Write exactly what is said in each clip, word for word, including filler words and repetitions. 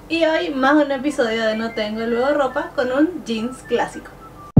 Y hoy más un episodio de No Tengo Luego Ropa con un jeans clásico.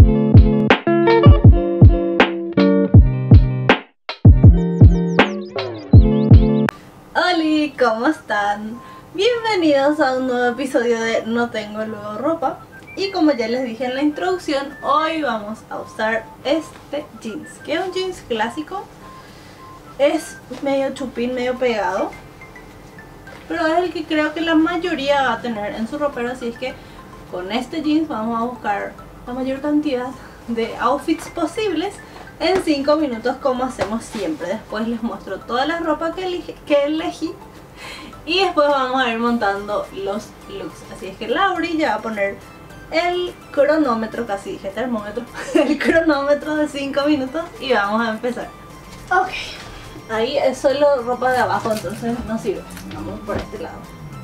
Hola, ¿cómo están? Bienvenidos a un nuevo episodio de No Tengo Luego Ropa. Y como ya les dije en la introducción, hoy vamos a usar este jeans, que es un jeans clásico. Es medio chupín, medio pegado, pero es el que creo que la mayoría va a tener en su ropero. Así es que con este jeans vamos a buscar la mayor cantidad de outfits posibles en cinco minutos, como hacemos siempre. Después les muestro toda la ropa que, elige, que elegí y después vamos a ir montando los looks. Así es que Lauri ya va a poner el cronómetro, casi dije termómetro, el cronómetro de cinco minutos y vamos a empezar. Ok, ahí es solo ropa de abajo, entonces no sirve. Vamos por este lado.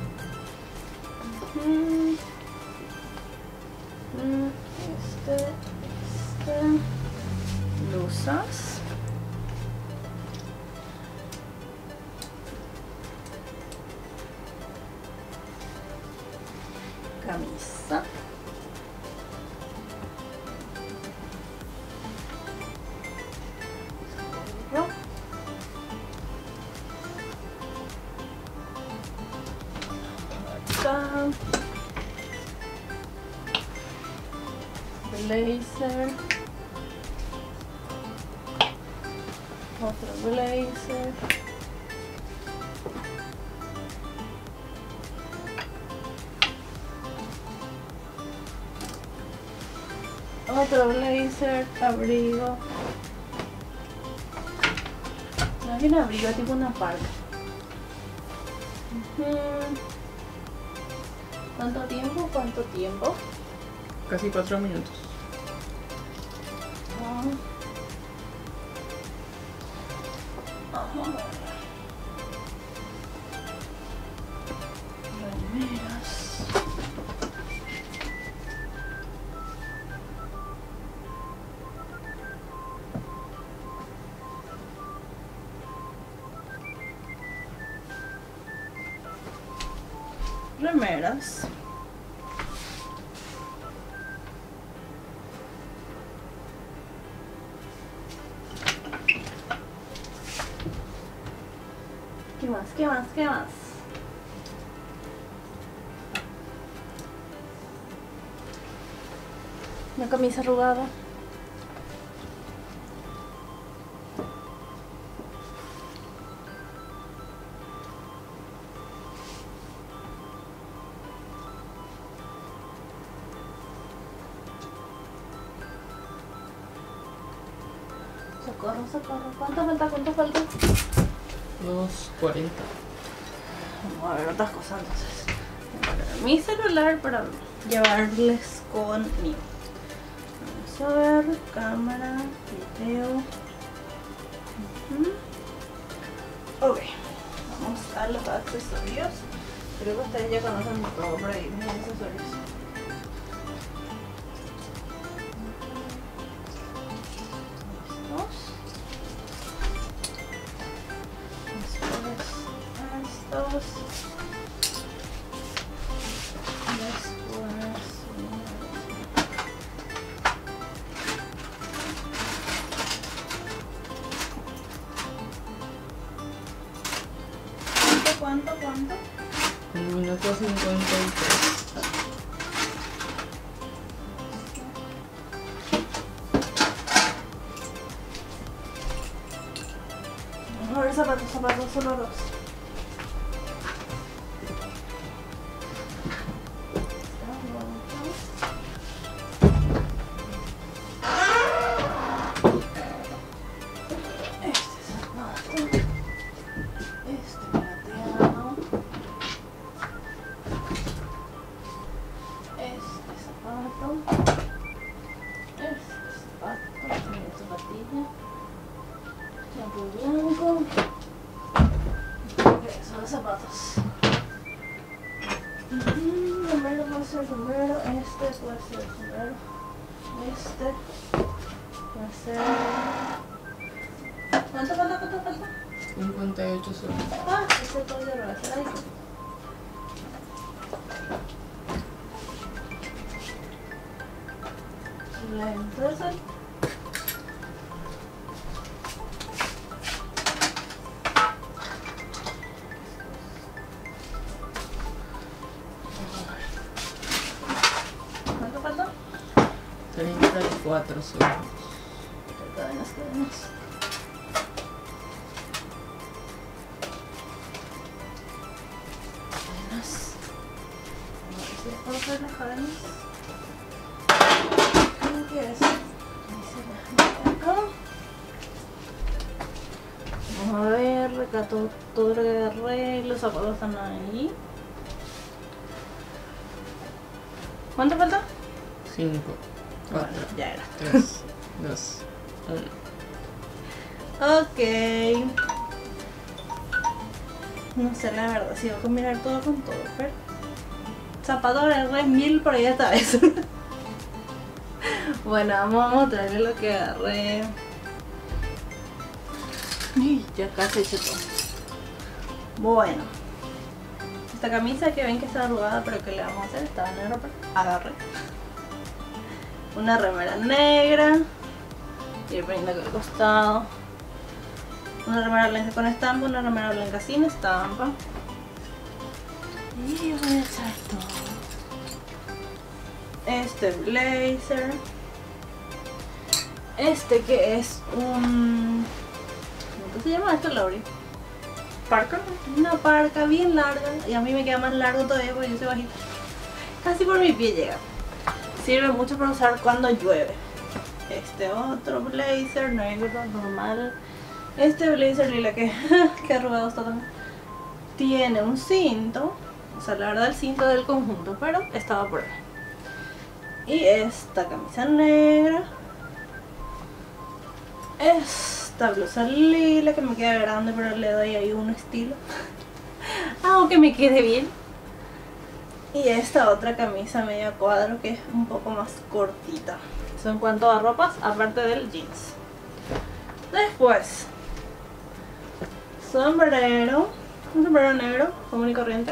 Este, este, blusas. Camisa. Blazer, otro blazer, otro blazer, abrigo. No es un abrigo, es tipo una parca. Uh-huh. ¿Cuánto tiempo? ¿Cuánto tiempo? Casi cuatro minutos. Vamos a ver. Remeras. Remeras. ¿Qué más? ¿Qué más? ¿Qué más? Una camisa arrugada. Socorro, socorro. ¿Cuánto falta? ¿Cuánto falta? dos cuarenta. Vamos a ver otras cosas entonces. Voy a poner mi celular para llevarles conmigo. Vamos a ver, cámara, video. Uh-huh. Ok, vamos a los accesorios. Creo que ustedes ya conocen todo por ahí, mis accesorios. ¿Cuánto, cuánto? El minuto cincuenta y tres. Vamos a ver zapatos, zapatos, solo dos. Blanco. Okay, son los zapatos. Mm, sombrero puede ser sombrero. Este puede ser sombrero. Este puede ser. ¿Cuánto falta? ¿Cuánto falta? cincuenta y ocho segundos. Ah, este puede ser. Ahí. lentes de sol. ¿Cuánto falta? treinta y cuatro segundos. Cadenas, cadenas. Cadenas. Vamos a ver las cadenas. ¿Qué es? Acá. Vamos a ver, recato todo lo que agarré. Los zapatos están ahí. ¿Cuánto falta? cinco, cuatro, Bueno, ya era. tres, dos, uno. Ok. No sé la verdad si voy a combinar todo con todo, pero zapatos agarré mil por ahí esta vez. Bueno, vamos a mostrarles lo que agarré. Y ya casi he hecho todo. Bueno, esta camisa que ven que está arrugada, pero que le vamos a hacer, estaba negra, pero agarré una remera negra, ir poniendo aquí al costado, una remera blanca con estampa, una remera blanca sin estampa, y voy a echar todo. Este blazer, este que es un... ¿cómo se llama esto, Lauri? Parca. Una parca bien larga, y a mí me queda más largo todavía porque yo soy bajita. Casi por mi pie llega. Sirve mucho para usar cuando llueve. Este otro blazer negro normal. Este blazer lila que, que arrugado está también. Tiene un cinto. O sea, la verdad el cinto del conjunto, pero estaba por ahí. Y esta camisa negra. Esta blusa lila que me queda grande, pero le doy ahí un estilo. Aunque me quede bien. Y esta otra camisa medio cuadro que es un poco más cortita. Eso en cuanto a ropas, aparte del jeans. Después, sombrero. Un sombrero negro, común y corriente.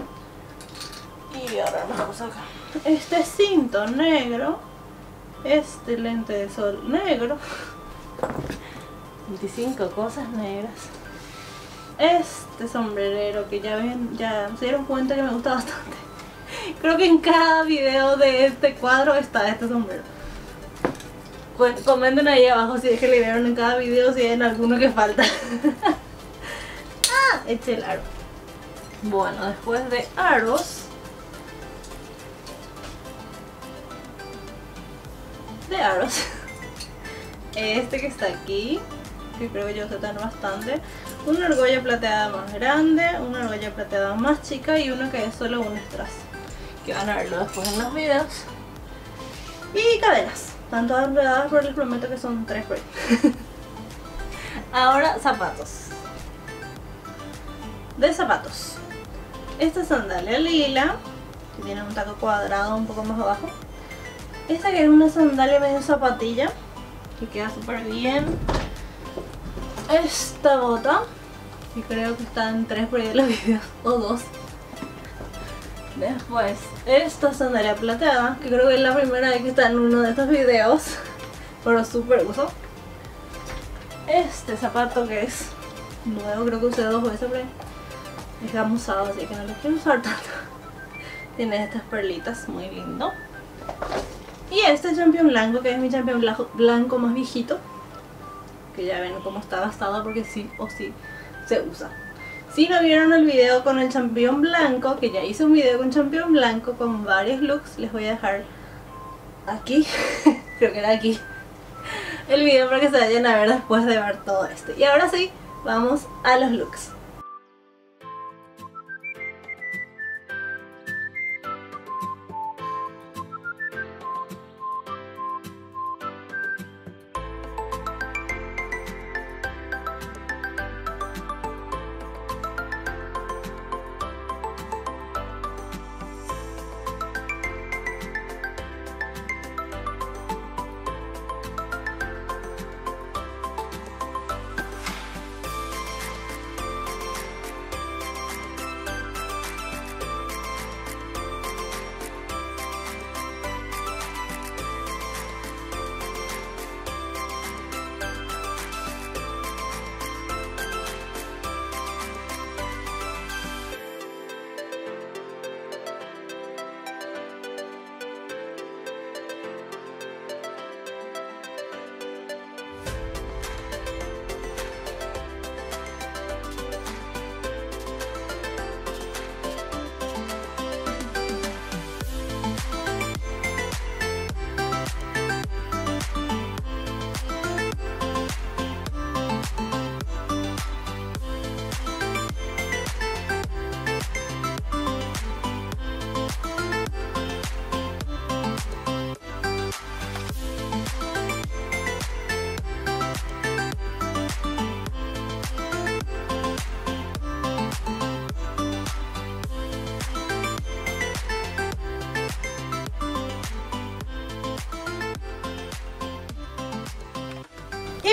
Y voy a agarrar más cosas acá. Este cinto negro. Este lente de sol negro. veinticinco cosas negras. Este sombrerero que ya ven, ya se dieron cuenta que me gusta bastante. Creo que en cada video de este cuadro está este sombrero. Comenten ahí abajo si es que le vieron en cada video, si hay en alguno que falta. Ah, eché el aro. Bueno, después de aros, de aros, este que está aquí, que creo que yo sé tener bastante, una argolla plateada más grande, una argolla plateada más chica y uno que es solo un strass, que van a verlo después en los videos. Y cadenas, están todas enredadas, pero les prometo que son tres por ahí. Ahora zapatos. De zapatos, esta sandalia lila que tiene un taco cuadrado un poco más abajo. Esta que es una sandalia medio zapatilla que queda súper bien. Esta bota que creo que está en tres por ahí de los videos, o dos. Después esta sandalia plateada que creo que es la primera vez que está en uno de estos videos, pero súper uso. Este zapato que es nuevo, creo que usé dos veces por ahí. Es gamusado, así que no lo quiero usar tanto. Tiene estas perlitas, muy lindo. Y este champion blanco, que es mi champion blanco más viejito, que ya ven cómo está gastado porque sí o sí se usa. Si no vieron el video con el champion blanco, que ya hice un video con champion blanco con varios looks, les voy a dejar aquí, creo que era aquí, el video para que se vayan a ver después de ver todo esto. Y ahora sí, vamos a los looks.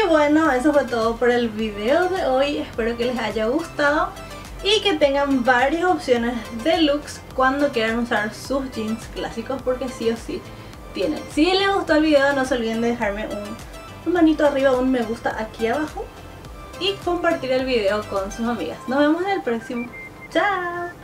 Y bueno, eso fue todo por el video de hoy. Espero que les haya gustado y que tengan varias opciones de looks cuando quieran usar sus jeans clásicos, porque sí o sí tienen. Si les gustó el video, no se olviden de dejarme un, un manito arriba, un me gusta aquí abajo y compartir el video con sus amigas. Nos vemos en el próximo. ¡Chao!